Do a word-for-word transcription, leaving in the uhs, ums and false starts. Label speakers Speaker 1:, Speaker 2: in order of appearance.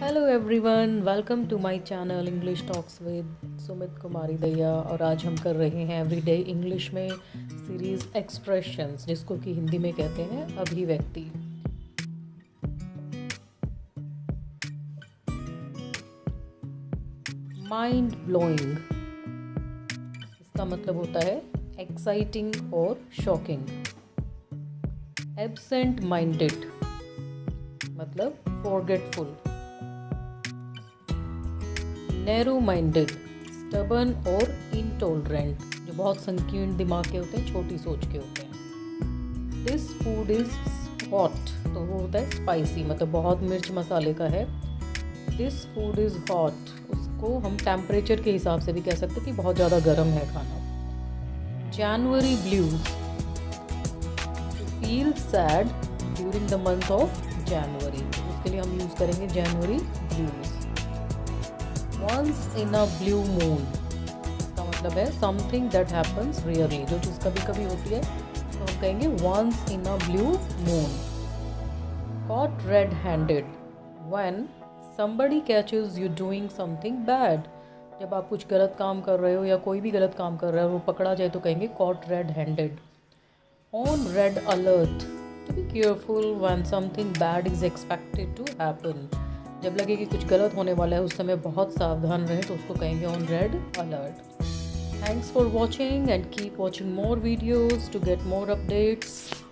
Speaker 1: Hello everyone, welcome to my channel English talks with Sumit Kumari Daiya. और आज हम कर रहे हैं एवरीडे इंग्लिश में सीरीज़ एक्सप्रेशंस, जिसको कि हिंदी में कहते हैं अभिव्यक्ति। माइंड ब्लोइंग, इसका मतलब होता है एक्साइटिंग और शॉकिंग। एब्सेंट माइंडेड मतलब फॉरगेटफुल। नैरो माइंडेड, स्टबर्न और इनटॉलरेंट, जो बहुत संकीर्ण दिमाग के होते हैं, छोटी सोच के होते हैं। दिस फूड इज हॉट, तो वो होता है स्पाइसी, मतलब बहुत मिर्च मसाले का है। दिस फूड इज हॉट, उसको हम टेम्परेचर के हिसाब से भी कह सकते हैं कि बहुत ज़्यादा गर्म है खाना। January blues, to feel sad during the month of January, उसके लिए हम यूज़ करेंगे January blues. Once in a blue moon, इसका मतलब है something that happens rarely, जो चीज़ कभी कभी होती है तो हम कहेंगे once in a blue moon। Caught red-handed, when somebody catches you doing something bad, जब आप कुछ गलत काम कर रहे हो या कोई भी गलत काम कर रहा है और वो पकड़ा जाए तो कहेंगे caught red-handed। On red alert, to be careful when something bad is expected to happen, जब लगे कि कुछ गलत होने वाला है उस समय बहुत सावधान रहें तो उसको कहेंगे on red alert. Thanks for watching and keep watching more videos to get more updates.